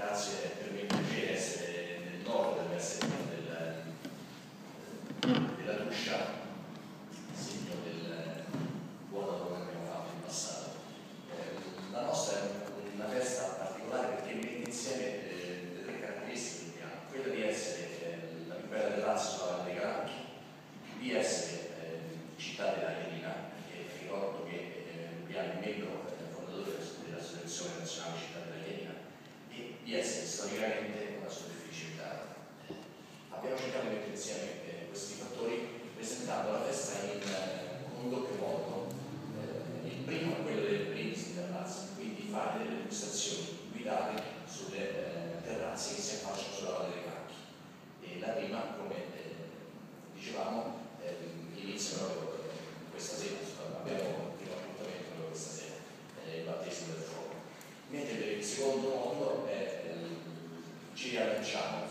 grazie, per me è un piacere essere nel nord dell'essere della Tuscia, segno del buon lavoro che abbiamo fatto in passato. La nostra è una festa particolare perché mette insieme le tre caratteristiche del piano, quella di essere la più bella terrazza sulla Valle dei Calanchi, di essere città della Chianina, perché ricordo che Lubiano è membro fondatore dell'Associazione Nazionale Città della Chianina, e di essere storicamente una superficie abitata. Abbiamo cercato di mettere insieme questi fattori presentando la festa con un doppio modo. Il primo è quello delle brindisi terrazze, quindi fare delle degustazioni guidate sulle terrazze che si affacciano sulla Valle dei Calanchi. E la prima, come dicevamo, inizia proprio questa sera, abbiamo il primo appuntamento proprio questa sera, il battesimo del fuoco. Mentre per il secondo modo ci riallacciamo